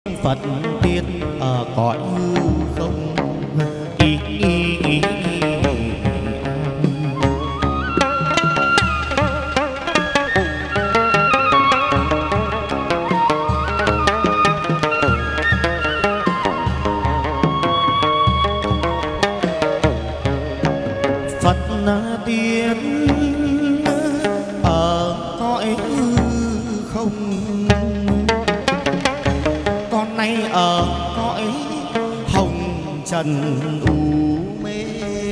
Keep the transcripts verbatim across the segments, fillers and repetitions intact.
Phật tiên ở cõi hư không ý, ý, ý, ý. Phật tiên ở cõi hư không, con nay ở cõi hồng trần u mê.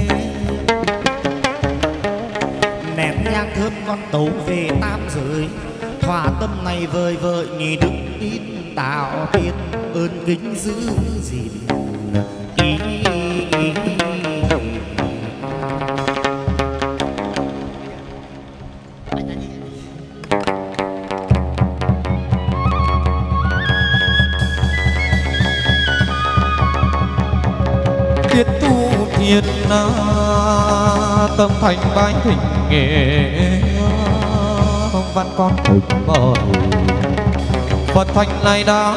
Nén nhang thơm con tấu về tam giới, thỏa tâm này vời vợi nhị đức tín tạo tiên ơn kính giữ gìn ý, ý, ý. Tiết tu thiên tâm thành bái thỉnh nghệ văn con thỉnh mời Phật thành này đạo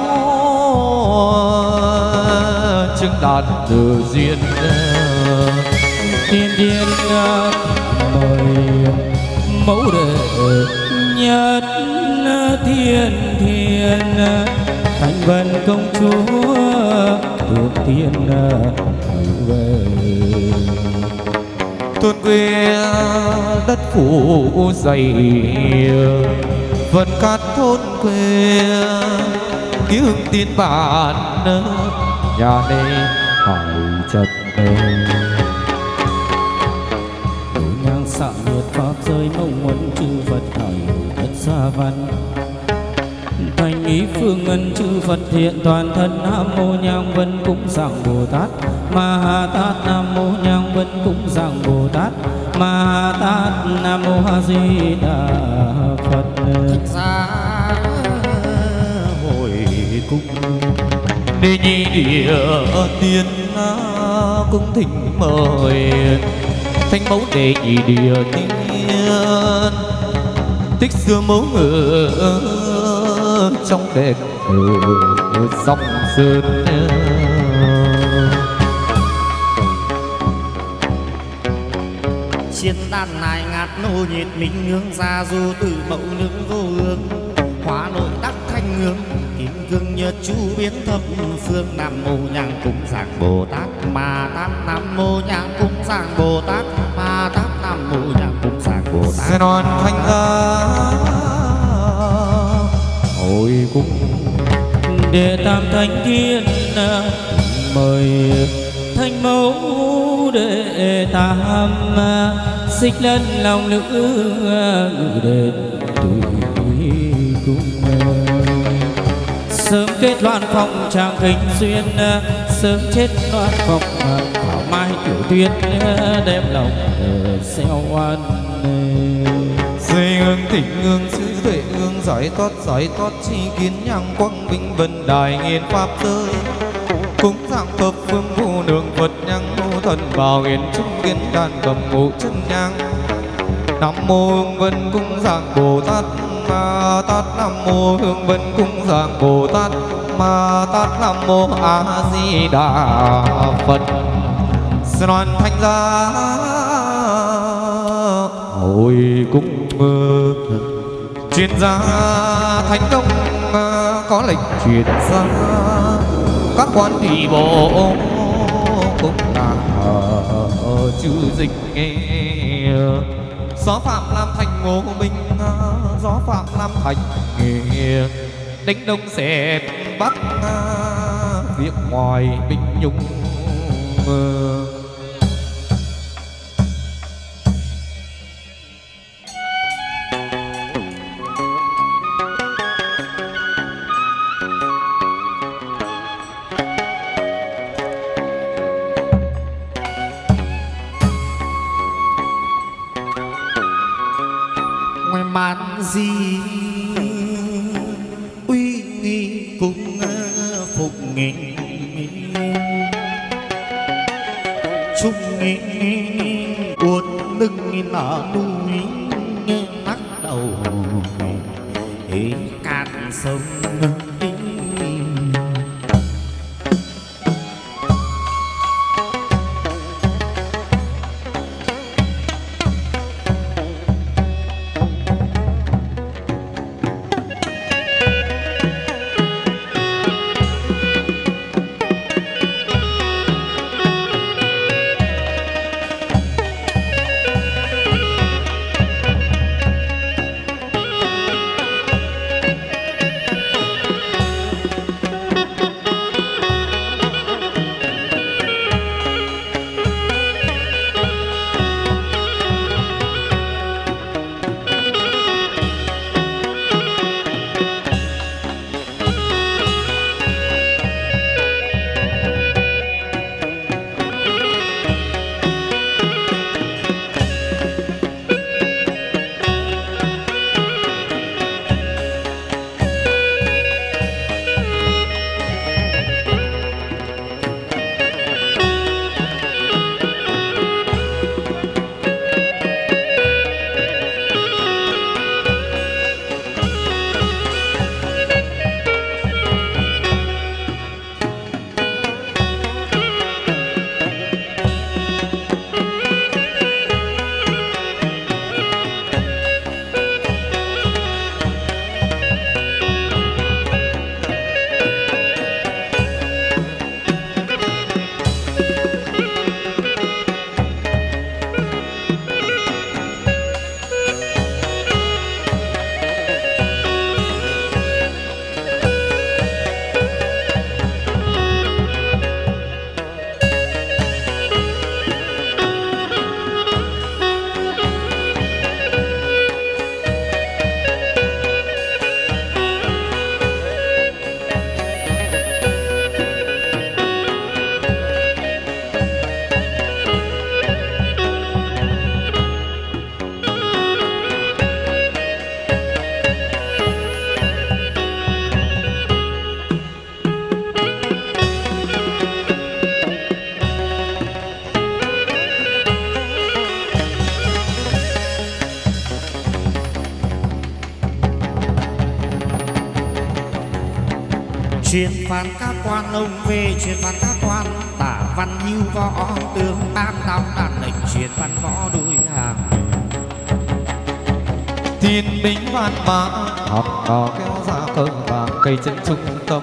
chứng đạt từ duyên thiên thiên mời mẫu đệ nhất thiên thiên thành vân công chúa thượng thiên về tuôn quê đất phủ dày vân cát thôn quê ký hưng tin bản nhà đây hỏi trật đổi nhang xạ nguyệt pháp giới mong muốn chư Phật hỏi đất xa văn thành ý phương ngân chư Phật thiện toàn thân. Nam mô nhang vân cúng dường Bồ Tát Ma Ha Tát. Nam mô nhang vân cúng dường Bồ Tát Ma Ha Tát. Nam mô A Di Đà Phật. Thực ra hồi cung đề nhi địa tiên cung thỉnh mời thanh mẫu đề nhị địa tiên tích xưa mẫu ngự trong đền ở sông Sơn. chiến đàn nài ngát nô nhiệt minh ngưỡng ra du từ mẫu nương vô hương hóa nội đắc thanh hương kim cương nhật chú biến thập phương. Nam mô nhang cúng dường Bồ Tát Ma Tát. Nam mô nhang cúng dường Bồ Tát Ma Tát. Nam mô nhang cúng dường Bồ Tát. Sẽ non thanh ra hồi cung Đệ tam thánh thiên mời thanh mẫu đệ tam xích lân lòng nữ ngự đền tùy cung. Sớm kết loạn phong trang kính xuyên, sớm chết loạn phong thảo mai tiểu tuyết đem lòng xeo oan. Dây hương thịnh hương sứ tuệ hương giải thoát giải thoát chi kiến nhang quang minh vân đài nghiên pháp giới cúng dạng Phật phương vô đường Phật nhang vô thần bảo hiền trung kiến đàn cầm ngũ chân nhang. Nam mô hương vân cung dạng Bồ Tát Ma Tát. Nam mô hương vân cung dạng Bồ Tát Ma Tát. Nam mô A Di Đà Phật. Sẽ loan thanh ra hồi cung chuyên gia thánh công có lệnh truyền ra các quan thị bộ cũng là chữ dịch nghe. Gió phạm làm thành ngô minh, gió phạm làm thành nghề đánh đông xẻ bắc phía ngoài bình nhung. man di uy nghi cung phục nghị trung nghị uốn lưng ở núi nắc đầu cạn sông Truyền phán các quan ông về truyền phán các quan tả văn hưu võ tướng bác đóng đàn lệnh truyền văn võ đuôi hàng thiên binh văn mã học có kéo ra cờ vàng cây chân trung tâm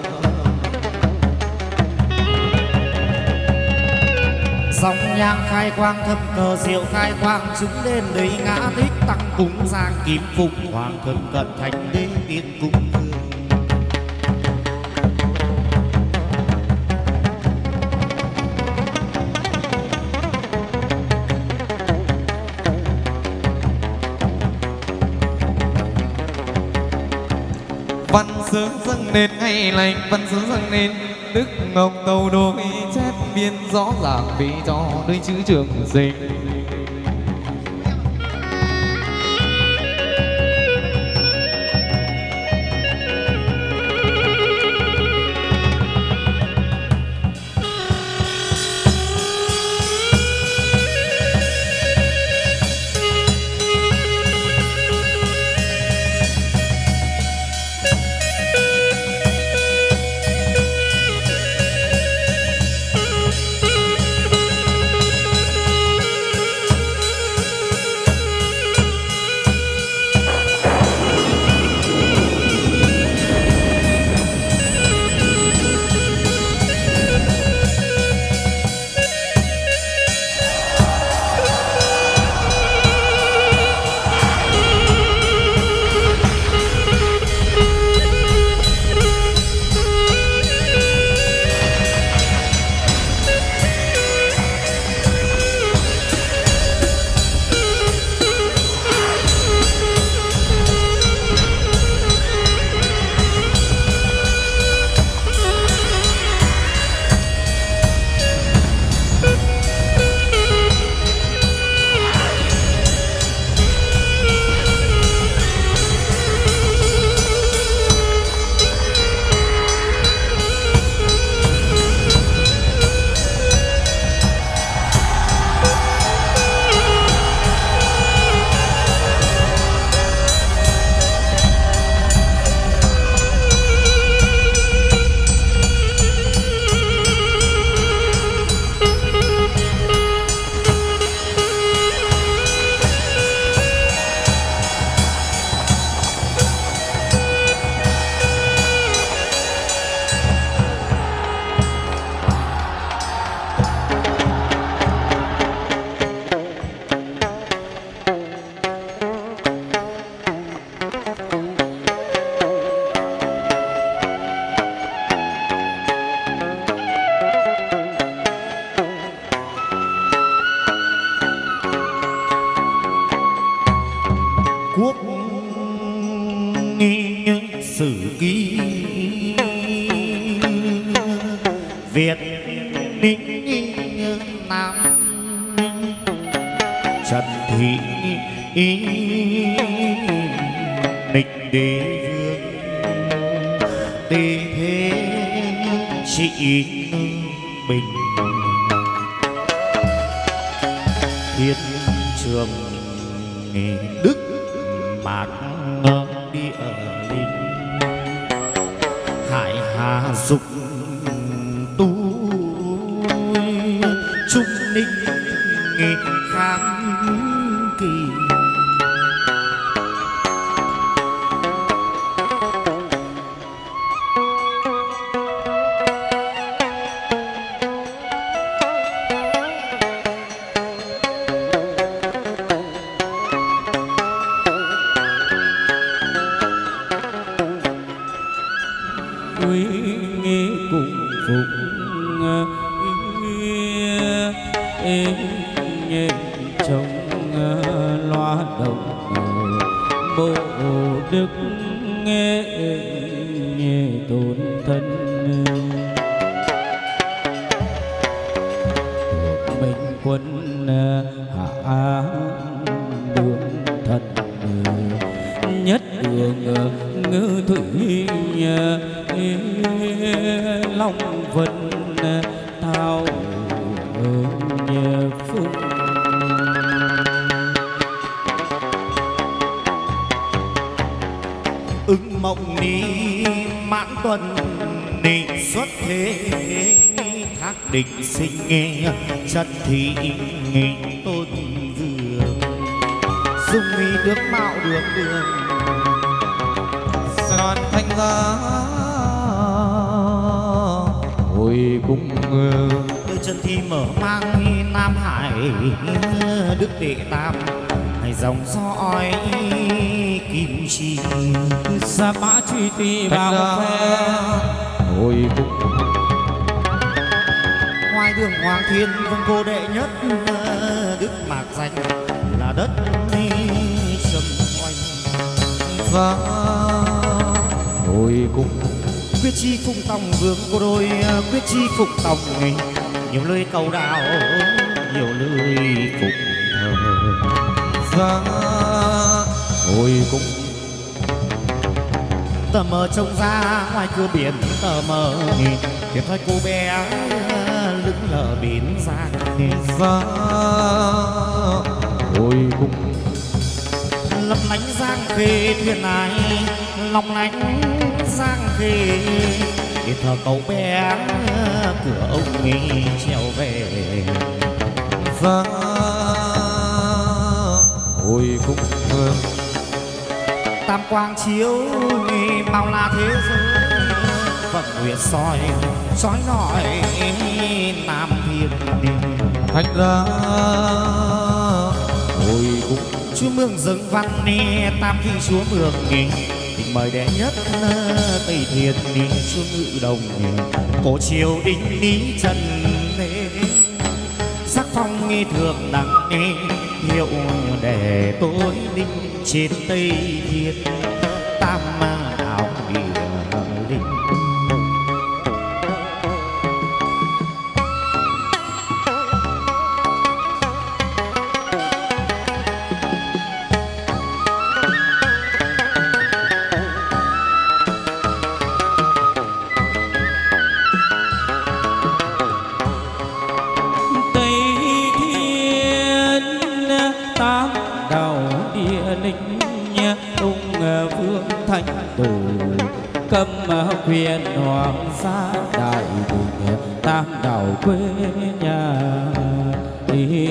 dòng nhang khai quang thâm cờ diệu khai quang chúng lên đấy ngã tích tăng cúng giang kim phục hoàng thân cận thánh đế tiên cung văn sướng dâng lên ngày lành văn sướng dâng lên đức ngọc tàu đôi chép biên rõ ràng vì cho đôi chữ trường sinh Việt Ninh Nam Trần Thị Nịch Đế Vương Tề Thế Trị Bình Thiên Trường Đức Mạc Địa Linh Hải Hà Dục Tu Trung Ninh Kháng Kỳ quý nghi cùng phục nghe trong loa đồng bộ đức nghe nghe tổn thân mình quân hạ đường thật nhất đường ngư thủy long vân thao nhờ phương ứng mộng ni mãn tuần định xuất thế thác định sinh chất thị tôn vương dung mi được mạo được đường đoàn thanh gia hồi cung đôi chân thi mở mang Nam Hải Đức Đệ Tam ngày dòng soi kim chi sa mã truy tùy bao phe hồi cung hoài đường Hoàng Thiên vương cô đệ nhất Đức Mạc Danh là đất sầm oanh và hồi cung quyết chi phụng tòng vương cô đôi quyết chi phụng tòng nhiều lời cầu đạo nhiều lời phục thờ ra hồi cung tờ mờ trông ra ngoài cửa biển tờ mờ thì thôi cô bé lững lờ bến ra ra hồi cung lấp lánh giang khê thuyền ái long lánh giang khê để thờ cậu bé cửa ông ấy trèo về và hồi cung tam quang chiếu bao la thế giới vận nguyệt soi soi nọi nam thiên thành ra hồi cung chúa mường dâng văn tam thị chúa mường tình mời đệ nhất tây thiên chúa ngự đồng cổ triều đinh lý trần sắc phong nghi thượng đẳng hiệu để tối linh trên tây thiên tam đạo địa linh cầm huyền hoàng sa đại bình tam đảo quê nhà đi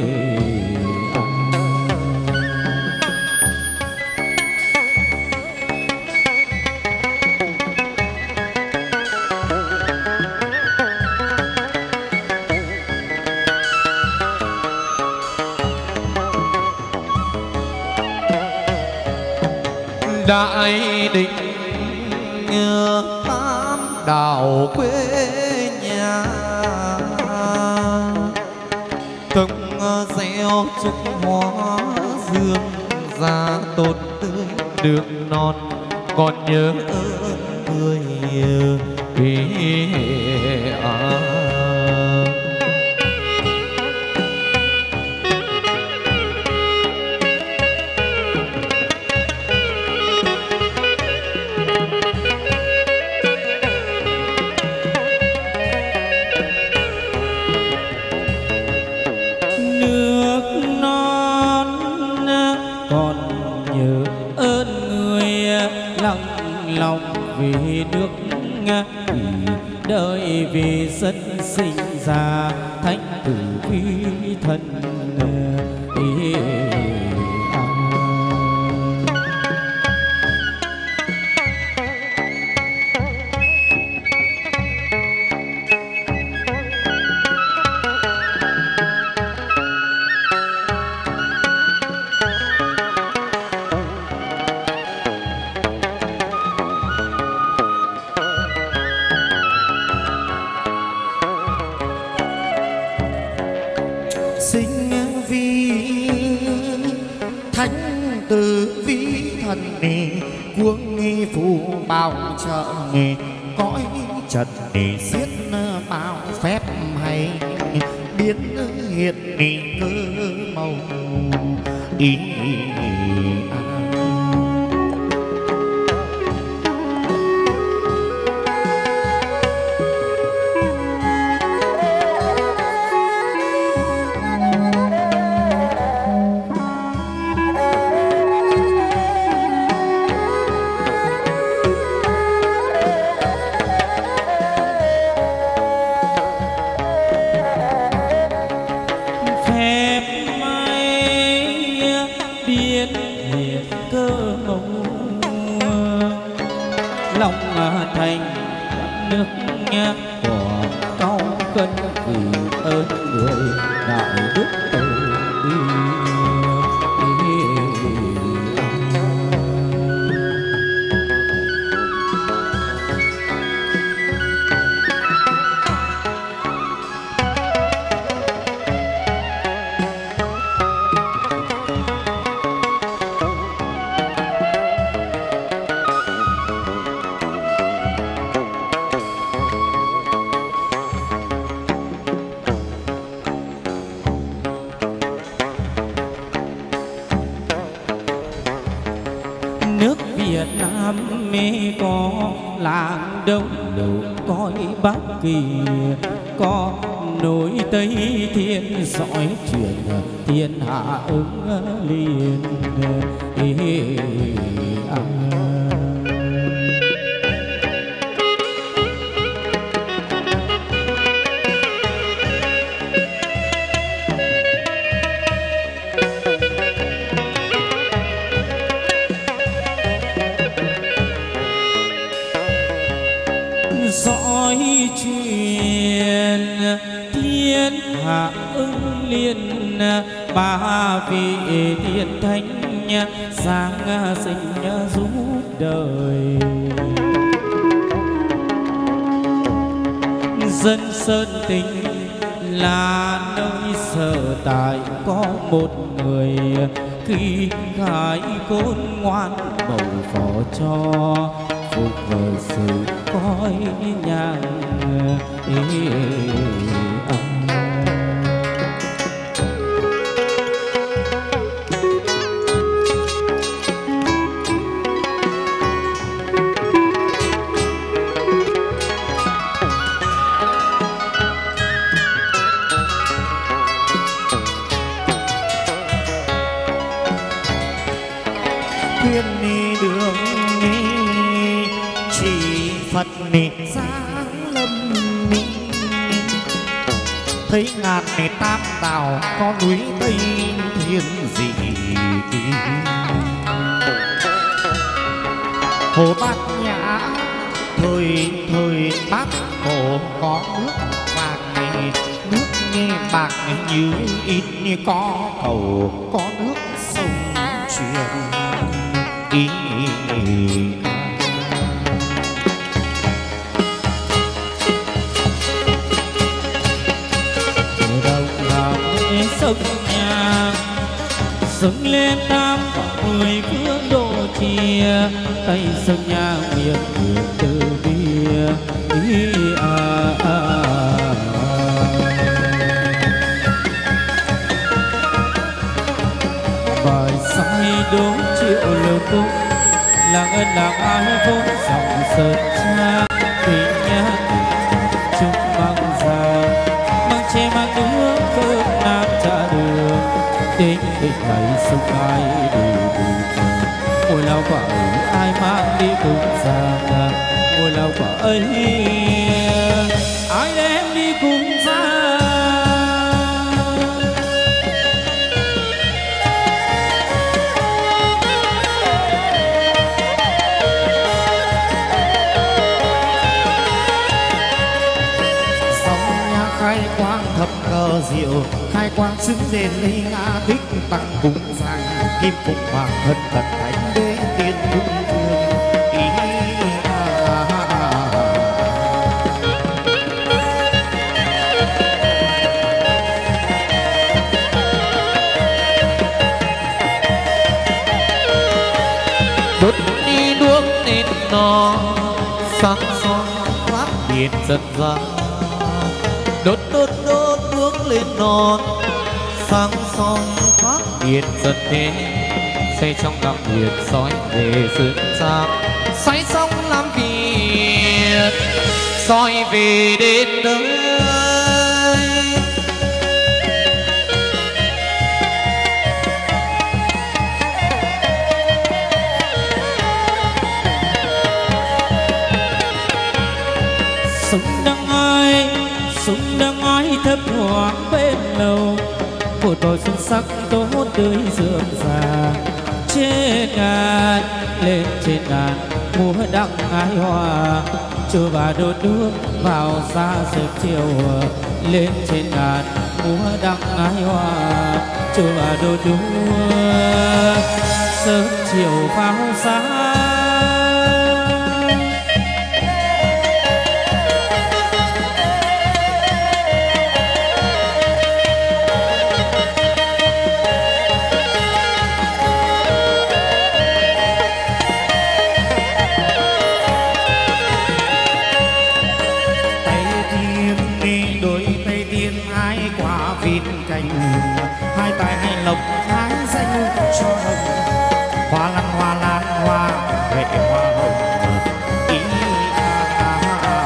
đại định tam đảo quê nhà từng gieo trúc hoa dương ra tốt tươi đường non còn nhớ ơn người kìa à. vì nước vì đời vì dân sinh ra thánh tử quý thân ý à. cuống nghi phù bao trợ cõi trần xiết bao phép hay biến hiện cơ màu ý à. cân vì ơn người đạo đức từ bi. Nước Việt Nam mê có làng đông đầu coi Bắc Kỳ, có núi Tây Thiên dõi truyền thiên hạ ứng liền. À. Dõi truyền thiên hạ ứng liên, ba vị thiên thánh sáng sinh giúp đời. Dân Sơn Tinh là nơi sở tại có một người, khi khai côn ngoan bầu phò cho phục vời sự coi nhang. Khuyên đi đường đi chỉ Phật nị sáng lâm ni, thấy ngàn nị tam đảo có núi Tây Thiên dị. Hồ Bát Nhã thời thời Bát Hồ có nước vàng này, nước nghe bạc như ít như có cầu, có nước sông truyền ý. Sông nhà dâng lên tam mười phương độ chia, tay sông nhà miệng miệng từ bia. À, à, à. Bài say đốn triệu lầu cung, làng ân làng ai vốn dòng sơn cha. Tình nhà chung mang già, mang che mang nước cơm nam trả đường. Tính định này sông ai đều bù chờ, ngôi lao quả ấy ai mang đi cùng giang. Ngôi lao quả ấy ai đem đi cùng giang. Sông nhà khai quang thập cờ diệu, khai quang xứng đền ly ngã tích tăng cùng giang. Kim phục hoàng thân cận thánh đế tiên cung vương ý. À, à, à. đốt đi đuốc lên nó sáng soi phát điện dần ra. Đốt đốt đốt đuốc lên non sáng soi phát điện dần thế. Xây trong năm Việt soi về dương giang, xoay xong làm việc soi về đến nơi. Súng đang ai, súng đang ai thấp thoáng bên lầu. Của tôi xuân sắc tốt tươi rượm rà. Trên ngàn, lên trên ngàn, mùa đặng ái hoa. chùa bà đốt đuốc vào xa sớm chiều lên trên ngàn múa đăng ái hoa. Chùa bà đốt đuốc sớm chiều vào xa. Hai tài hai lộc hai danh cho hồng, hoa lan hoa lan hoa huệ hoa hồng ý à.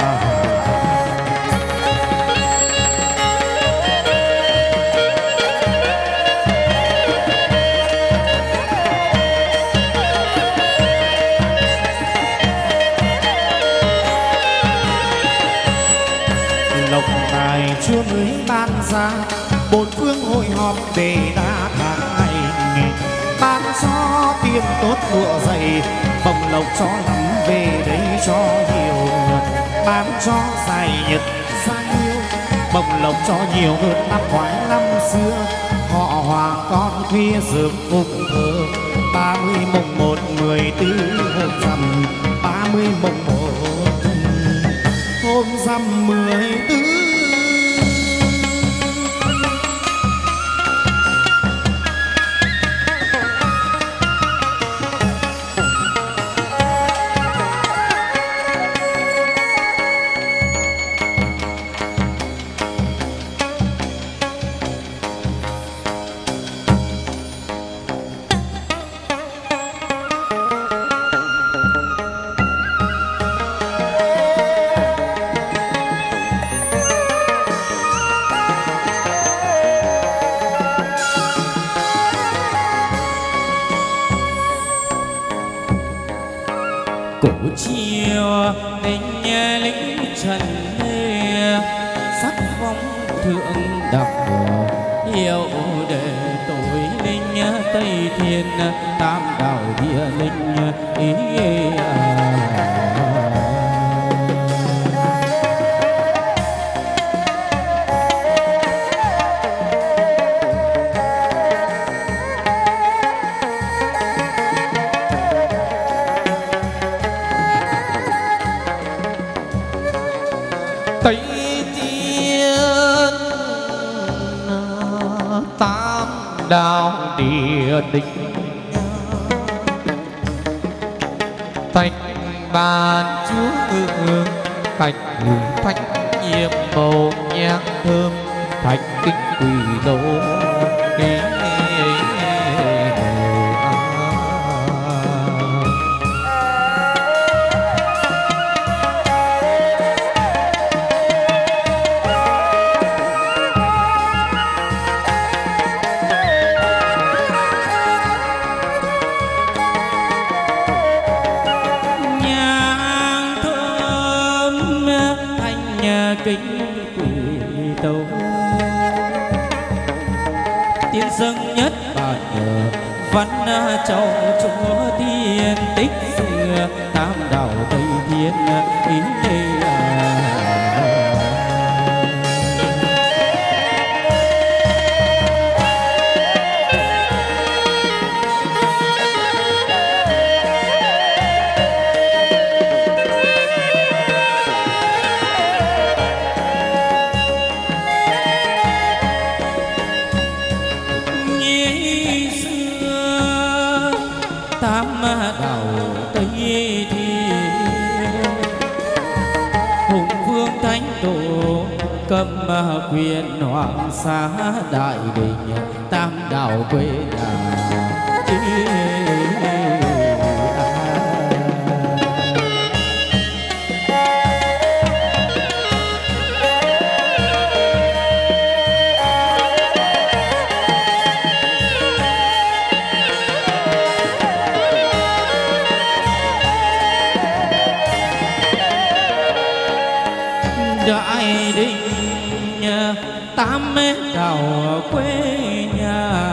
Lộc tài Chúa mới ban ra, bốn phương hội họp để đa tháng ngày, ban cho tiền tốt lụa dày, bồng lộc cho lắm về đây cho nhiều, ban cho dài nhật sang yêu, bồng lộc cho nhiều hơn năm ngoái năm xưa. Họ hoàng con khuya sớm phụng thờ, ba mươi mồng một mười tư hôm rằm, ba mươi mồng một hôm rằm mười tư. chiều tình lính trần lê sắc phong thượng đọc yêu để tội linh tây thiên tam đảo địa linh ý à. Tây Thiên tam đảo địa linh thành bàn chúa ngự cảnh ngự thanh nhiệm màu nhang thơm thành kinh quỷ đô đi. Kính quỷ tấu tiên dâng nhất bản nhờ văn trong chúa tiên tích xưa tam đảo tây thiên ý tam đảo tây thiên hùng vương thánh tổ cầm quyền hoàng sa đại đình tam đảo quê nhà. Đại đình tam đảo quê nhà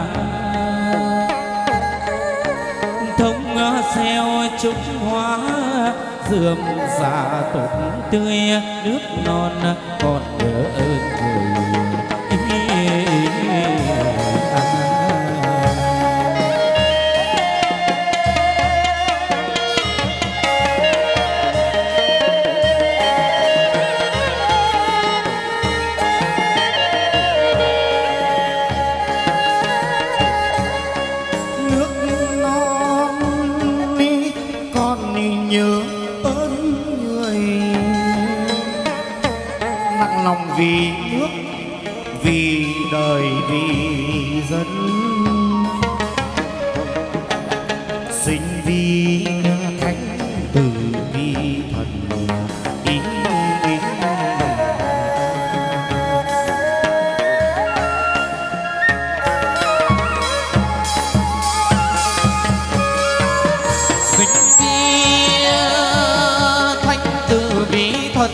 thông xeo trúc hoa dườm già tốt tươi nước non còn nhớ ơn người. Vì nước, vì đời, vì dân, sinh vì thánh tử, vì thần ý, ý. Sinh vì thánh tử, vì thần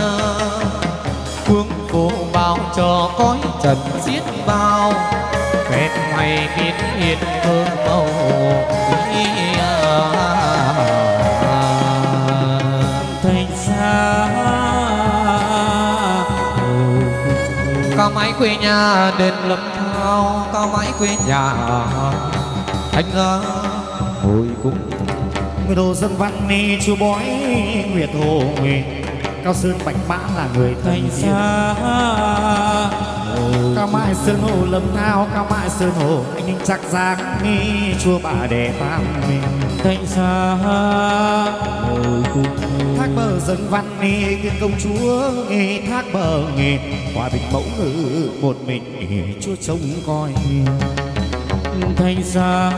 hướng phố bao cho cõi trần xiết bao phép mày biết hiền hương màu thành xa cao mãi quê nhà đền lâm thao cao mãi quê nhà thành ra hồi cung người đồ dân văn ni chú bói nguyệt hồ người Cao Sơn Bạch Mã là người thành xa. Cao Mãi Sơn Hồ Lâm Thao, Cao Mãi Sơn Hồ anh ninh chắc giang nghi chùa Bà Đẻ Tam mình thành xa. Thác bờ dân văn nghi tiên công chúa nghi thác bờ nghi hòa bình mẫu ngữ một mình chúa trông coi thành xa.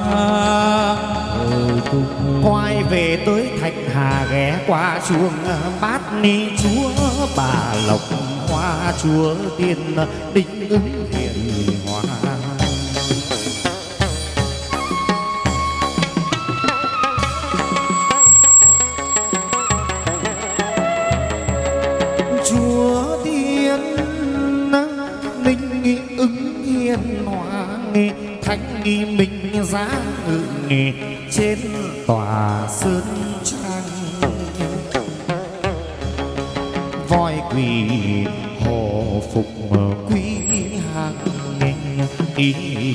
quay về tới Thạch Hà ghé qua chuông bát ni chúa Bà Lộc hoa chúa tiên đính ứng hiền hòa. Chúa tiên ninh ứng hiền hòa nghi thánh nghi minh giá ngự nghề trên tòa sơn trang voi quỳ hồ phục quý hàng ý.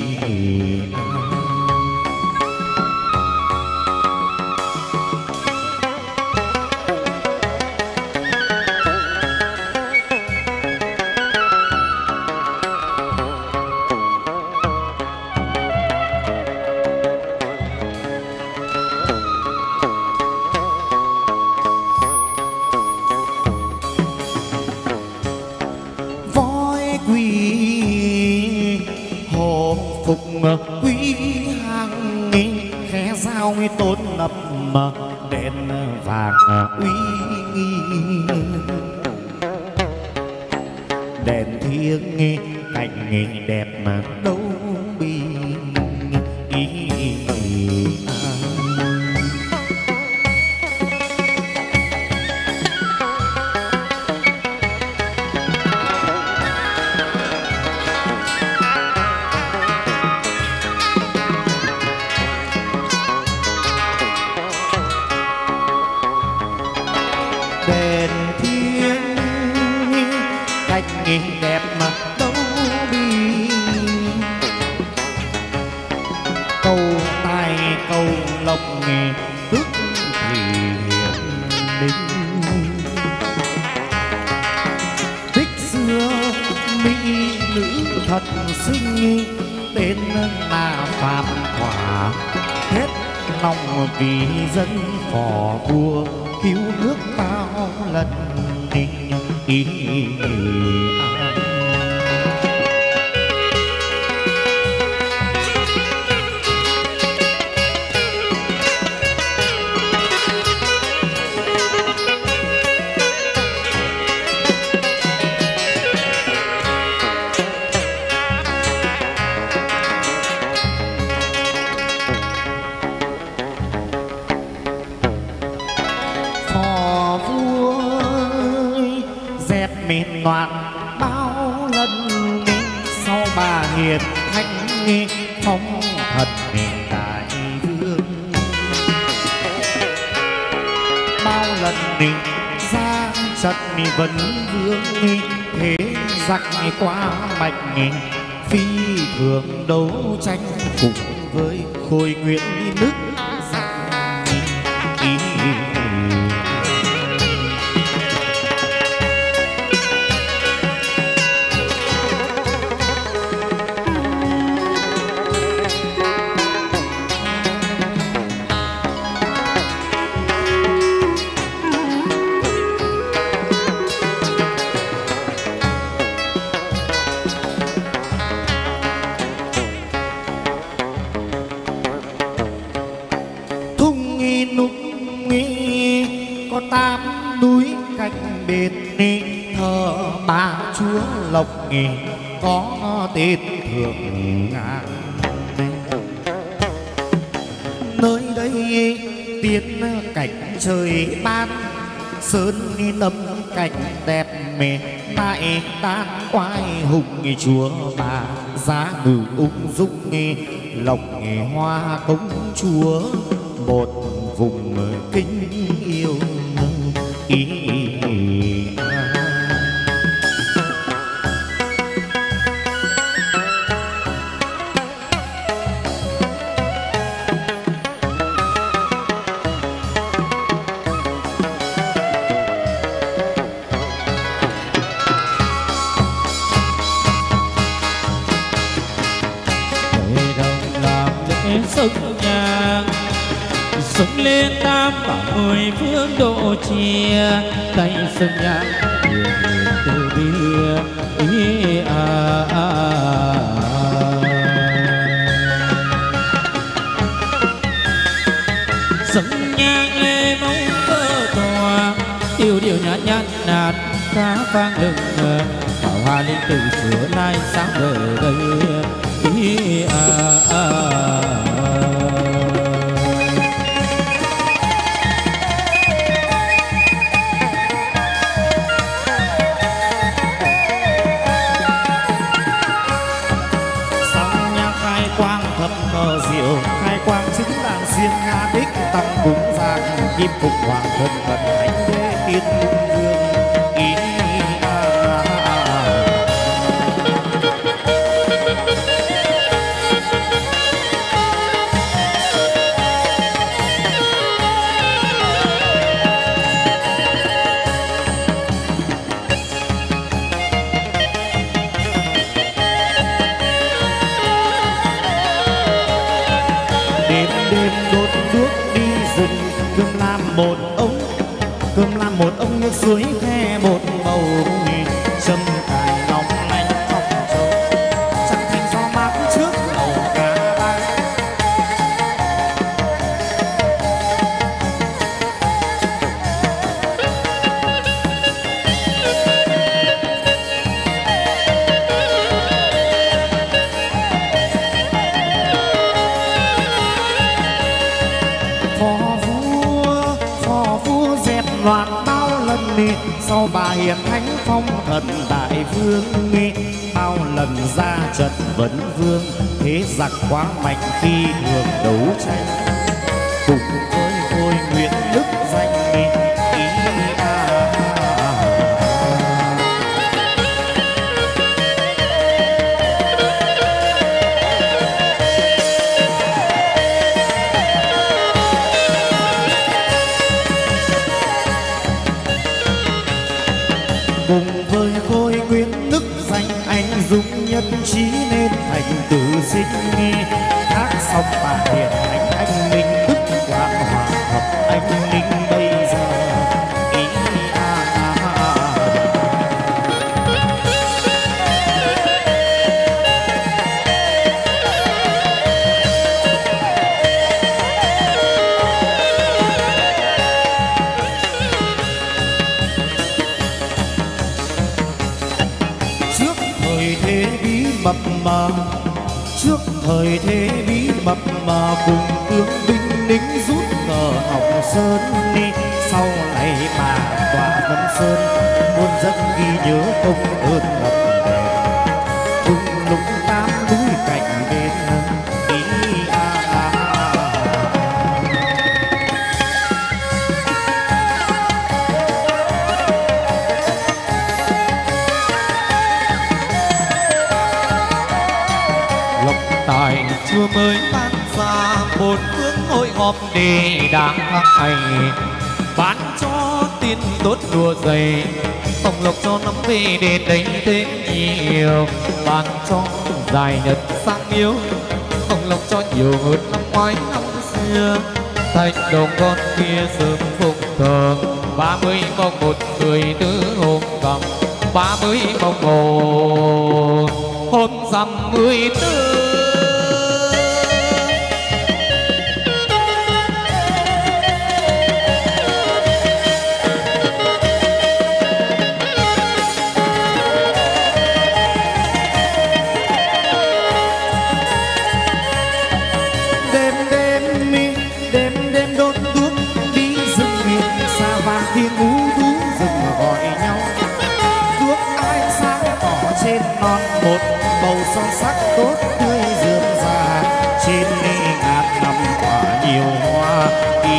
Quý hàng nghi khẽ giao nghi tôn lập đèn vàng uy nghi đèn thiêng nghi cạnh nghi đẹp mà đâu bi ý. Đèn thiên cách nhìn đẹp mà đâu bi câu tai câu lộc nghề tức thì hiền đinh tích xưa mỹ nữ thật xinh tên là Phạm Hòa hết lòng vì dân phò vua cứu nước bao lần tình ý. Miền loạn bao lần sau bà hiền thanh phong thật miền đại vương bao lần đi ra trận vẫn vương nghi thế giặc qua mạch nghi phi thường đấu tranh cùng với Khôi Nguyễn nước giặc ý. Lộc nghề có tên thượng ngàn nơi đây tiên cảnh trời ban sơn nấm cảnh đẹp mê tại tan oai hùng chúa bà giá ngự ung dung nghề lộc nghề hoa công chúa một vùng kính yêu ý. Sông lên tam bảo mười phương độ chia tay sông nhang đường từ bia ý à, à, à. Sông nhang lê mong cơ tòa yêu điều nhạt nhạt nạt cá vang lừng bảo hoa linh từ xưa nay sáng về đây ý à, à, à. Diệu khai quang chính đàn xiên nga tích tăng cúng giang kim phục hoàng thân vận thánh đế tiên vương ý a a. Một ông cơm làm một ông nước suối khe một bầu châm cài nóng lạnh phong trầu chẳng thành gió mát trước đầu cá bay. Loạn bao lần đi sau bà hiền thánh phong thần đại vương đi bao lần ra trận vấn vương thế giặc quá mạnh khi thường đấu tranh cùng với Khôi Nguyễn đức danh đi ý a. Cùng với Khôi Nguyễn đức danh anh dũng nhất trí nên thành tử sinh nghi các sông bà hiền thánh anh minh đức quang hòa hợp anh linh bây giờ ý a a. Mập mờ trước thời thế bí mập mờ cùng tướng binh lính rút cờ Ngọc Sơn đi sau này bà tòa Vân Sơn muôn dân ghi nhớ công ơn ngập đền cùng lũng tám núi cạnh bên ý a a. chùa mới ban ra bốn phương hội họp để đáng hành, ban cho tiền tốt đùa dày, tổng lộc cho năm về để đánh thêm nhiều, ban cho dài nhật sang miếu, tổng lộc cho nhiều hơn năm ngoái năm xưa. Thành đồng con kia sớm phục thờ, ba mươi mồng một mười tứ hôm rằm, ba mươi mồng một hôm rằm mười tư. tiếng ú thú rừng gọi nhau, đuốc ai sáng tỏ trên non một bầu son sắc tốt tươi rượm rà, trên ngàn năm quả nhiều hoa ý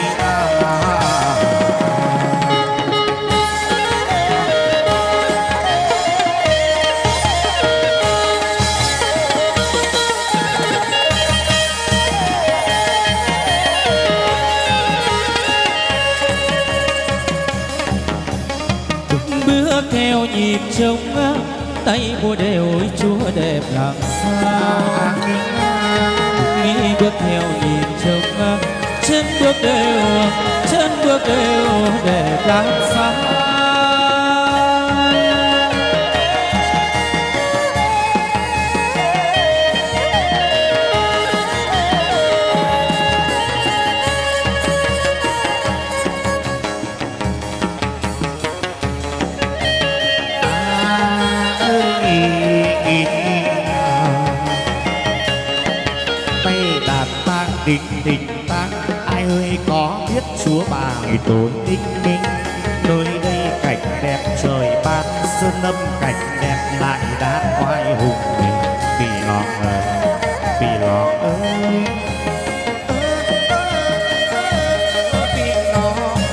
theo nhịp trống tay mua đều chúa đẹp làm sao, nghĩ bước theo nhịp trống chân bước đều chân bước đều đẹp làm sao. Đình đình tang ai ơi có biết chúa bà người tối tinh minh, nơi đây cảnh đẹp trời ban sơn lâm cảnh đẹp lại đã oai hùng mình vì lo ơi vì lo ơi vì lo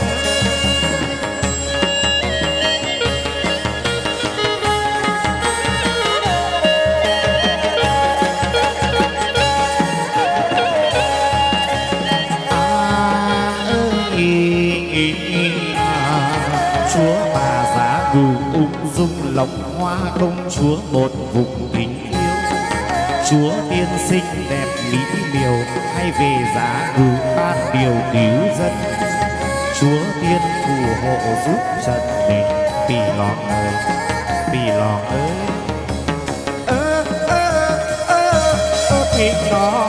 lộc hoa công chúa một vùng tình yêu, chúa tiên xinh đẹp mỹ miều hay về giá ngự ban điều cứu dân, chúa tiên phù hộ giúp trần mình vì lo ơi vì lo ơi ơ ơ ơ ơ vì lo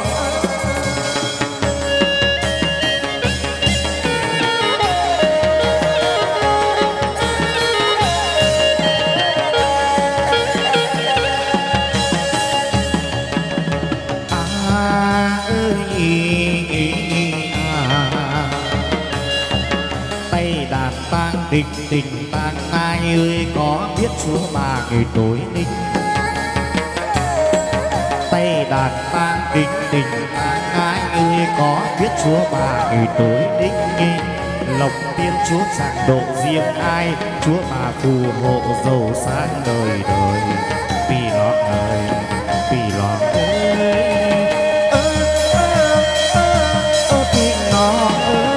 đình đình tang ai ơi có biết chúa bà người tối ninh, tay đàn tang đình đình tang ai ơi có biết chúa bà người tối ninh, lộc tiên chúa chẳng độ riêng ai, chúa bà phù hộ giàu sang đời đời vì lo ơi vì lo ơi ơ ơ ơ ơ vì lo ơi.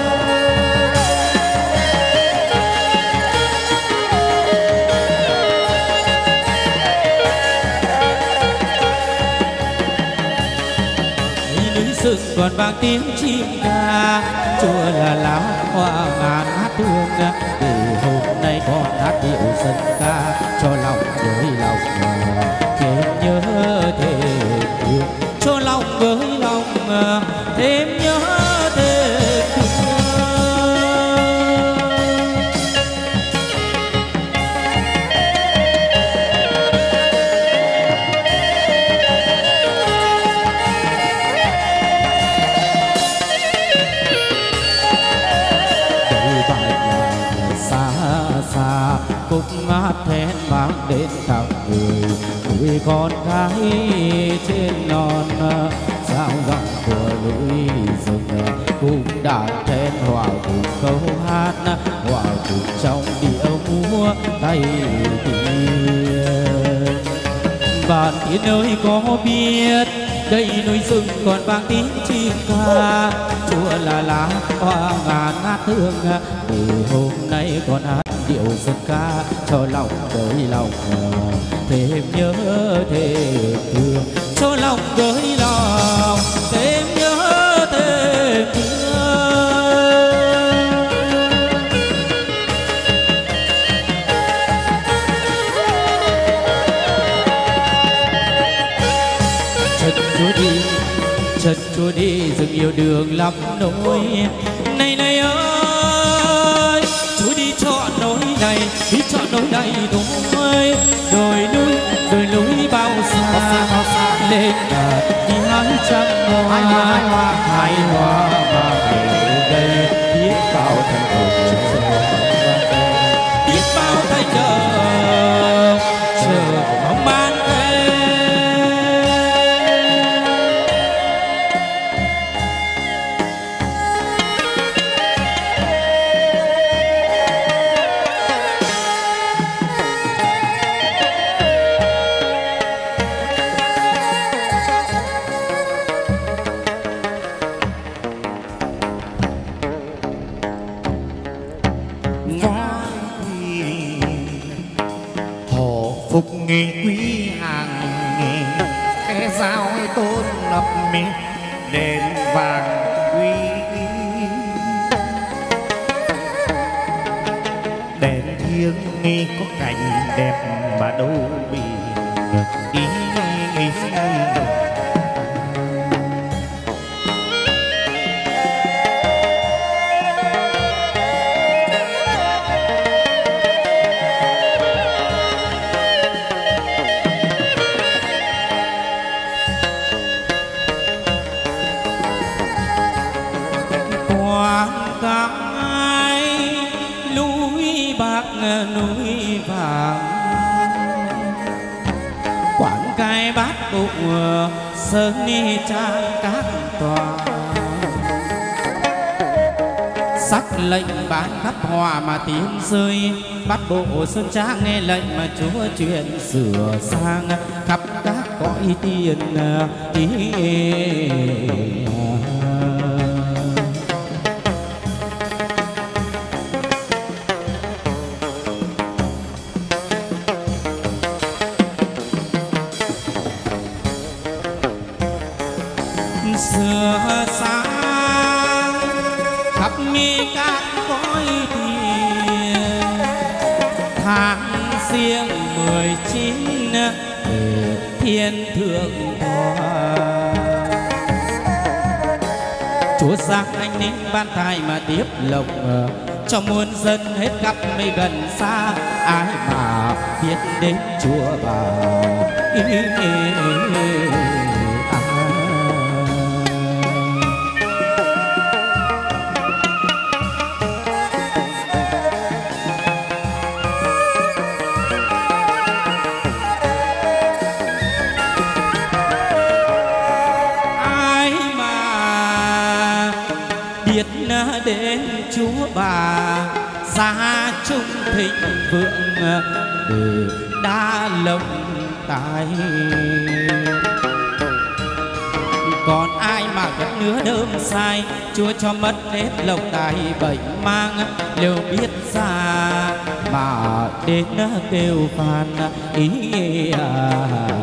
rừng còn vang tiếng chim ca, chùa là lão hoa ngàn hát hương, từ hôm nay con hát điệu dân ca cho lòng với lòng thêm nhớ thêm thương, cho lòng với lòng thêm nhớ thêm thương. Khúc hát then mang đến tặng người tuổi con gái trên non, sao giọng của núi rừng cùng đàn then hòa cùng câu hát, hòa cùng trong điệu múa tay tiên. Bạn thiên ơi có biết đây núi rừng còn vang tiếng chim ca. Chúa là lá hoa ngàn ngát hương, để hôm nay còn hát điệu dân ca cho lòng gửi lòng thêm nhớ thêm thương, cho lòng gửi lòng thêm nhớ thêm thương. Chân Chúa đi, chân Chúa đi, rừng yêu đường lắm nỗi. Này này ơi, Chúa đi chọn nỗi này, đi chọn nỗi này thôi. Đồi núi, đồi núi bao xa, lên đạt đi hái trăm hoa, hái hoa mà về đây. Biết bao thành đồng biết bao thành đồng chờ mong ban đêm. Phục nghề quý hàng nghề, cái dao tôn lập mi đèn vàng quý. Đèn thiêng nghi có cảnh đẹp mà đâu bị ý, ý, ý. Núi vàng quán cai bát bụng sơn ni trang các tòa, sắc lệnh bán khắp hòa mà tiếng rơi. Bát bộ sơn trang nghe lệnh mà Chúa truyền sửa sang khắp các cõi tiền ý. Xưa sáng khắp mi các cõi tiền, tháng riêng mười chín về thiên thượng tòa. Chúa sang anh ninh ban tài mà tiếp lộc cho muôn dân hết khắp nơi gần xa. Ai mà biết đến Chúa bà ý, ý, ý, ý. Đến Chúa bà gia trung thịnh vượng, để đa lộc tài. Còn ai mà vẫn nứa đơm sai, Chúa cho mất hết lộc tài bệnh mang. Liệu biết ra mà đến kêu phan ý à.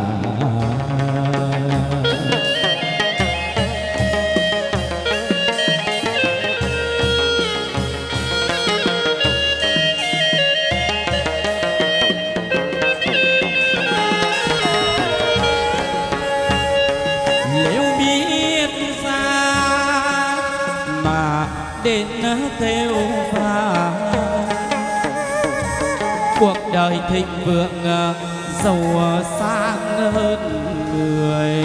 Đến kêu pha cuộc đời thịnh vượng giàu sang hơn người.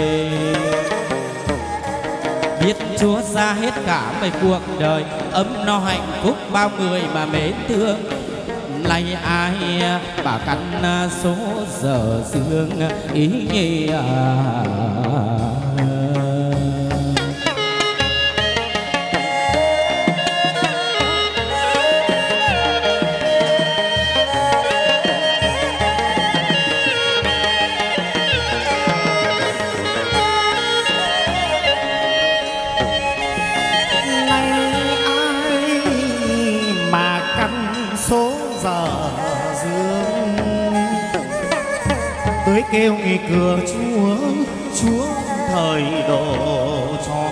Biết Chúa ra hết cả mấy cuộc đời ấm no hạnh phúc bao người mà mến thương. Lạy ai bà căn số giờ dương ý à. với kêu nghỉ cửa Chúa, Chúa thời độ cho.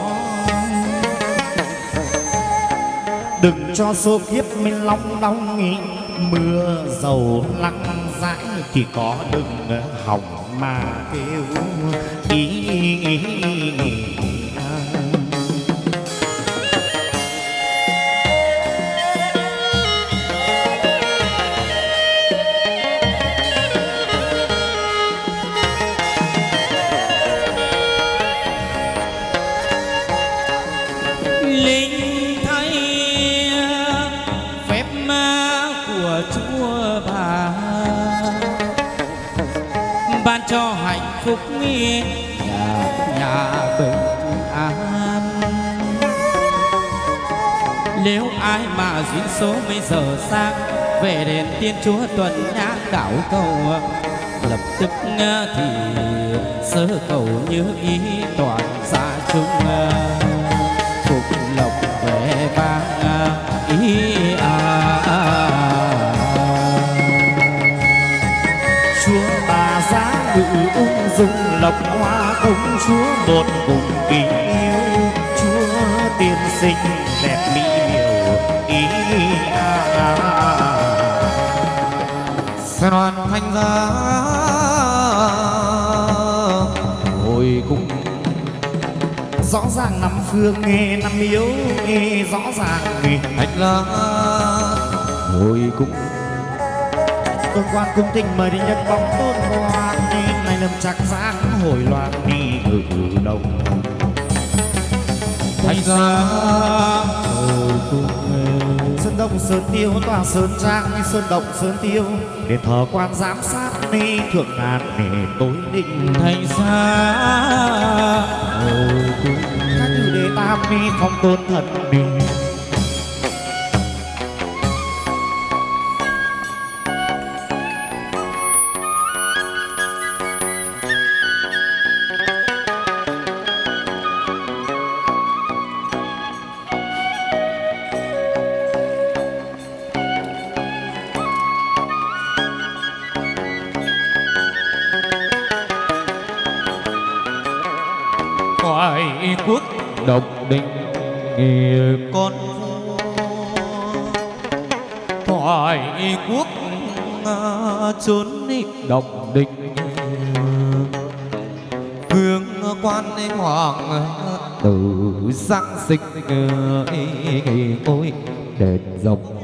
Đừng cho số kiếp mình long đong nghỉ, mưa dầu lăng dãi thì có đừng hỏng mà kêu ý, ý, ý, ý. Cho hạnh phúc nhà nhà bình an. Nếu ai mà duyên số mấy giờ sang về đền Thiên Chúa tuần nhã đảo cầu, lập tức thì sơ cầu như ý toàn gia chung, phục lộc về vang ý à, à. Chúa bà giá ngự ung dung lộc hoa công chúa một cùng tình yêu, Chúa tiên sinh đẹp mỹ miều ý à, à, à. Xe đoàn thanh giá hồi cung, rõ ràng năm phương nghe năm yếu nghe rõ ràng nghe thanh lá hồi cung. Tôn quan cung tình mời đi nhân bóng tôn quan đi, này lâm chắc giang hồi loạn đi ngự đồng. Thanh giá hồi cung, sơn đông sơn tiêu tòa sơn trang sơn động sơn tiêu, để thờ quan giám sát ni thượng ngàn để tối định. thành xa hồi cung, các từ đề tam ni phong tôn thần đi. quốc độc định con vua, thoại quốc trốn độc định, vương quan hoàng tử sang sinh ôi đền rộng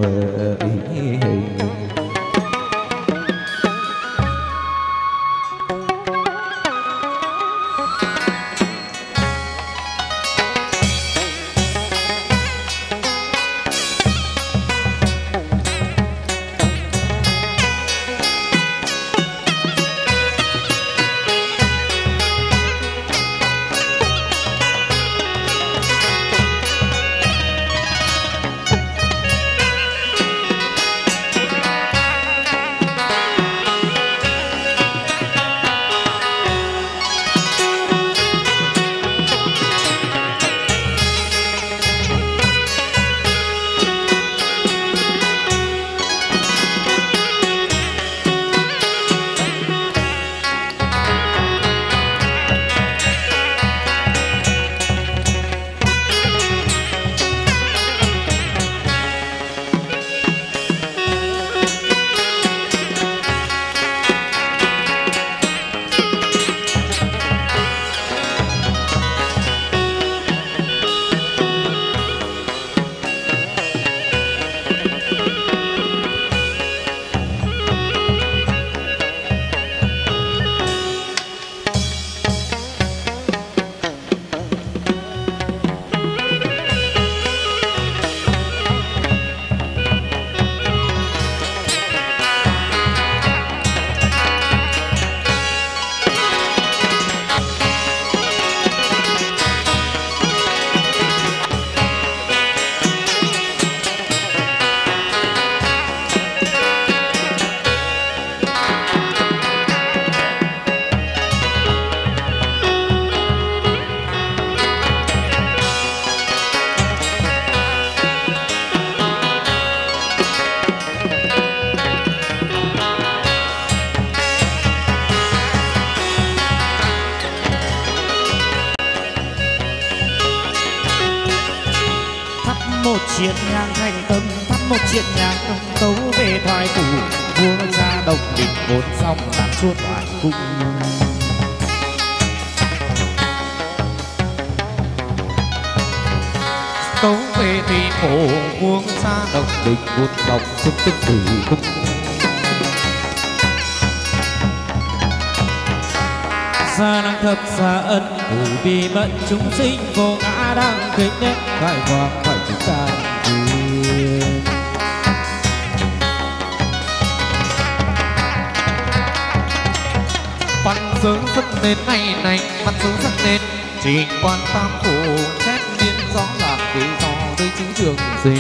chiến nhang thành tâm, thắp một chiến nhang công tấu về thoại phủ. Vua cha độc địch vốn xong làm suốt toàn cung. tấu về thì khổ vuông xa độc địch vốn dòng xúc tức tử cung. Xa năng thập xa ân từ bi mẫn chúng sinh vô ngã đang kính đến khai quang phải chúng ta duyên. Văn sướng rất nên ngày này, văn sướng rất nên trình quan tam phủ xét biên rõ lạc vì do đây chính trường sinh.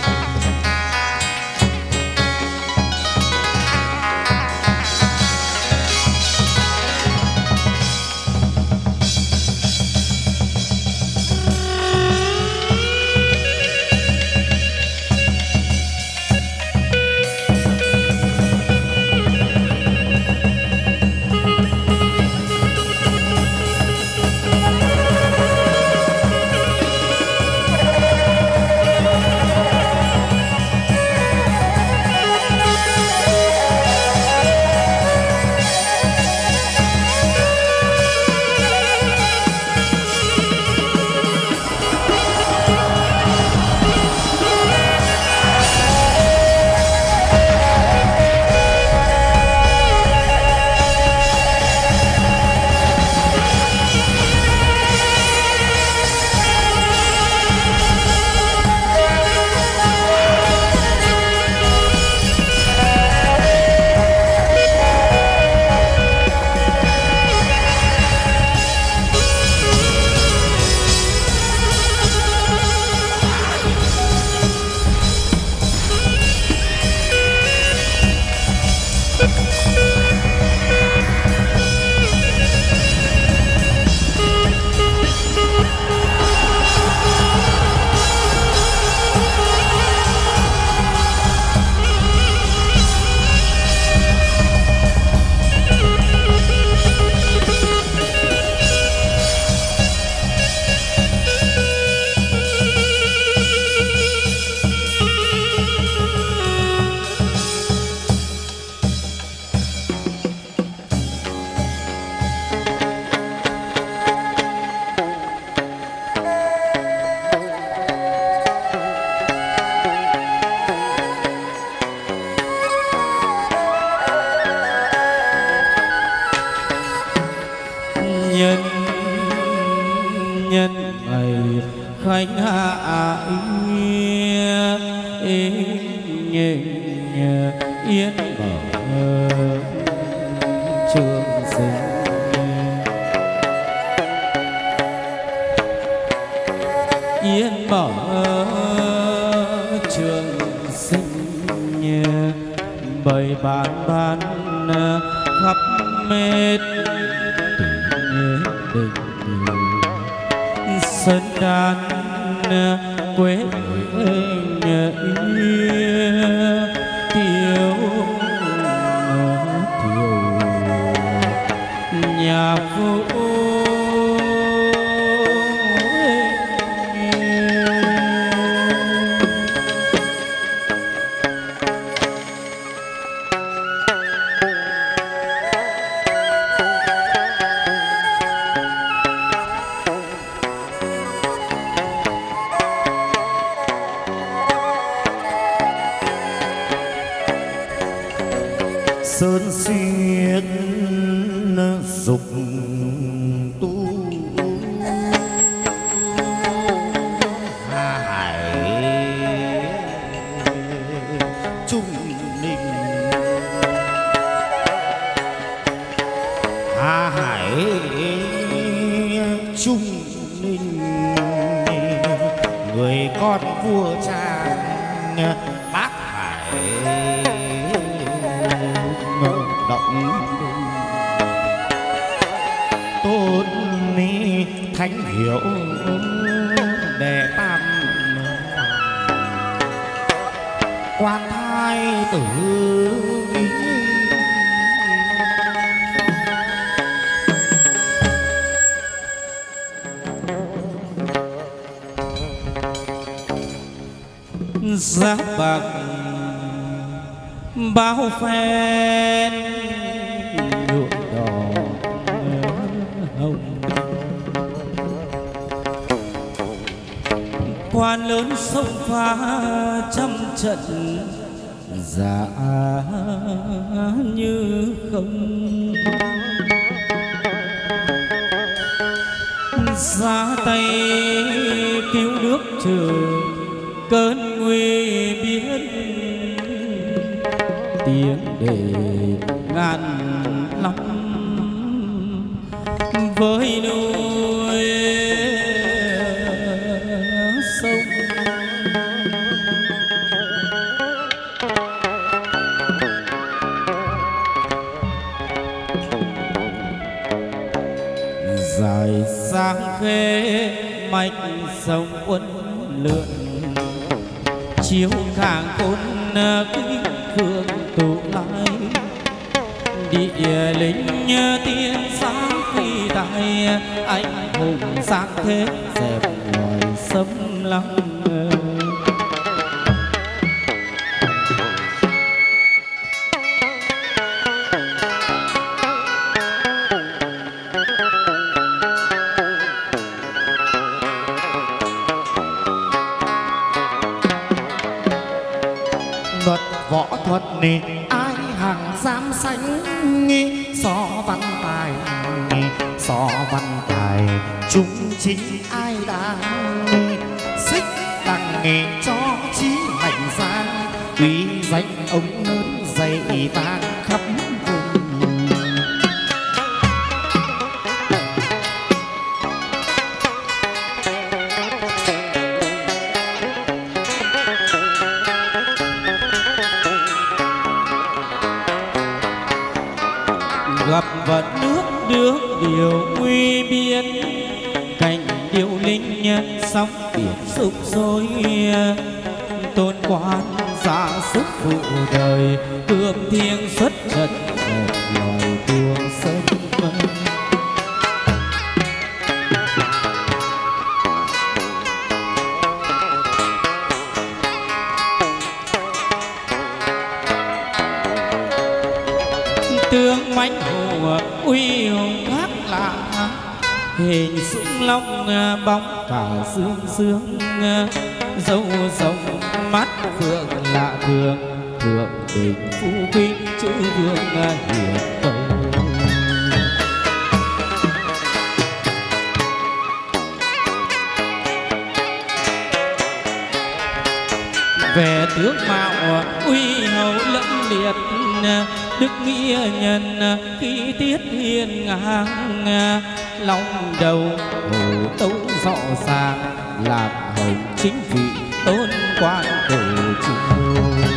nhân nhân ngày khánh hạ yên yên mở trường sinh yên mở trường sinh bày bán bán khắp mết đình sơn đan quê tiêu tiêu nhà phụ sơn xuyên dục tu hải trung ninh hà hải trung ninh người con vua cha bác hải động tôn ni thánh hiệu đệ tam quan thái tử giáp bạc bao phen nhuộm đỏ hồng. Quan lớn sông pha trăm trận dạ như không. Ra tay cứu nước trừ cơn nguy biến, tiếng để ngàn lắm với núi sông. Dài sang khê mạch sông uốn lượn, chiếu càng côn kính phương tụ lại. Địa linh tiên sáng khi tại anh hùng sáng thế dẹp loài xâm lăng. Luật võ thuật nì ai hàng dám sánh, so văn tài so văn tài chúng chính ai đang xích đằng nghề cho chí mạnh ra. Uy danh ông lớn dày vang khắp vùng. Gặp vật nước nước điều nguy biên, cảnh điệu linh sóng biển sục sôi. Tôn quan ra sức phụ đời, cương thiêng xuất trận đẹp loài tuồng sân. Tướng mãnh hổ uy hùng khác lạ, hình súng long bóng cả xương xương. Dâu rồng mắt phượng lạ thường, thượng đỉnh phú quý chữ vương hiển cầu. Về tướng mạo uy hầu lẫm liệt, đức nghĩa nhân khí tiết hiên ngang. Long đầu hổ tấu rõ ràng, làm hồng chính vị tôn quan tổ chiêu.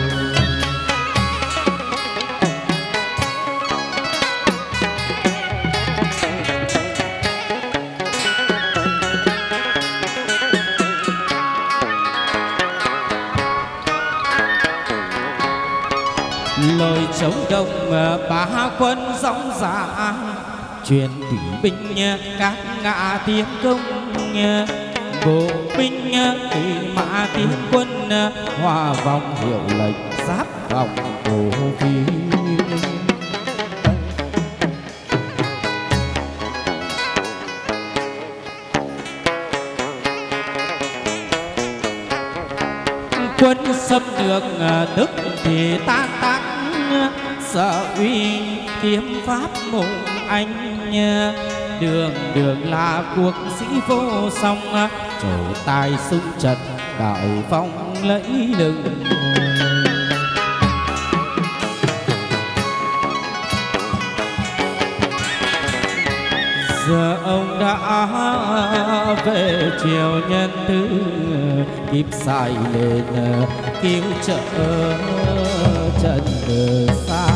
Lời chống đông bá quân dõng dã, truyền thủy binh các ngã tiến công. Bộ binh thủy mã tiến quân, hòa vòng hiệu lệnh giáp vòng cổ phi. Quân xâm lược đức thì tan tác, sợ uy kiếm pháp mộng anh. Đường đường là cuộc sĩ vô song, trổ tài sung trận đại phong lẫy lừng. Giờ ông đã về triều nhân thứ, kịp sai lên cứu trợ trần xa.